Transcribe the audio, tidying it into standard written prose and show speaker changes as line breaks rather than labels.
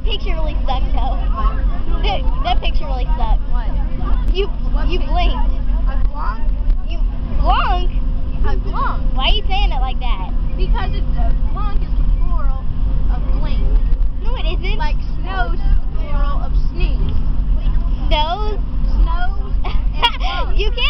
picture really sucked though. That picture really sucked.
What?
You blinked.
I blonked?
You blunk?
I blonked.
Why are you saying it like that?
Because blonk is the plural of blink.
No, it isn't.
Like snows is the plural of sneeze.
Snows?
Snows and blonk.
You can't